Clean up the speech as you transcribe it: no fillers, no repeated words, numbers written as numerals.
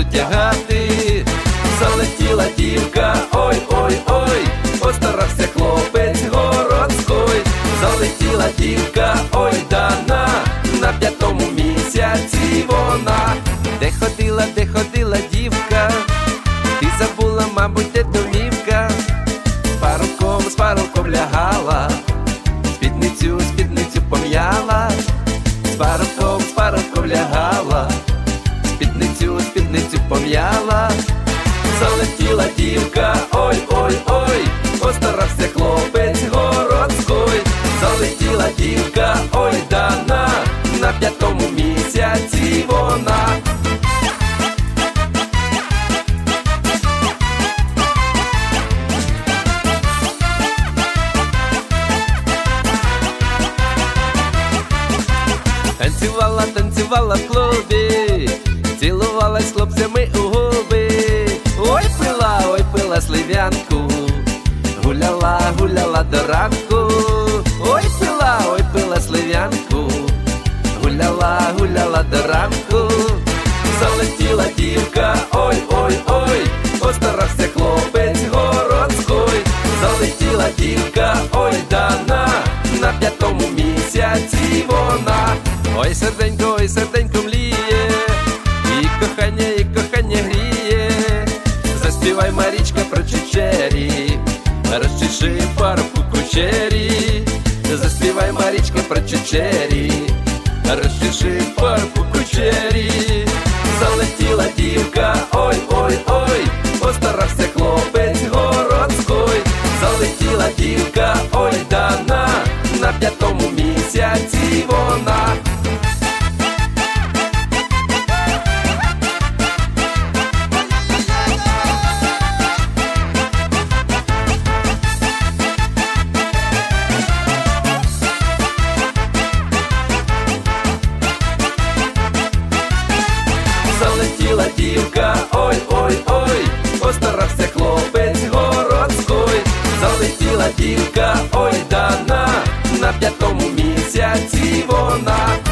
буду тягати. Залетіла дівка, ой-ой-ой, постарався хлопець городський. Залетіла дівка, ой, дана, на 5-му місяці вона. Де ходила дівка, ти забула, мабуть, де домівка. З парубком лягала, спідницю пом'яла. З парубком лягала, спідницю пом'яла. Залетіла дівка, ой-ой-ой, постарався хлопець городський. Залетіла дівка, ой, дана, на 5-му місяці вона. Танцювала в клубі, цілувалась з хлопцями у губи. Ой, пила слив'янку, гуляла до ранку. Ой, пила слив'янку, гуляла до ранку. Залетіла дівка, ой-ой-ой, постарався хлопець городський. Залетіла дівка, ой, дана, на 5-му місяці вона. Ой, серденько мліє, і кохання гріє. Заспівай, Марічка, про чечері, розчеши парубку кучері. Заспівай, Марічка, про чечері, розчеши парубку кучері. Залетіла дівка, ой-ой-ой, постарався хлопець городський. Залетіла дівка, ой, дана, на 5-му місяці вона. Залетіла дівка, ой-ой-ой, постарався хлопець городський. Залетіла дівка, ой, дана, на 5-му місяці вона.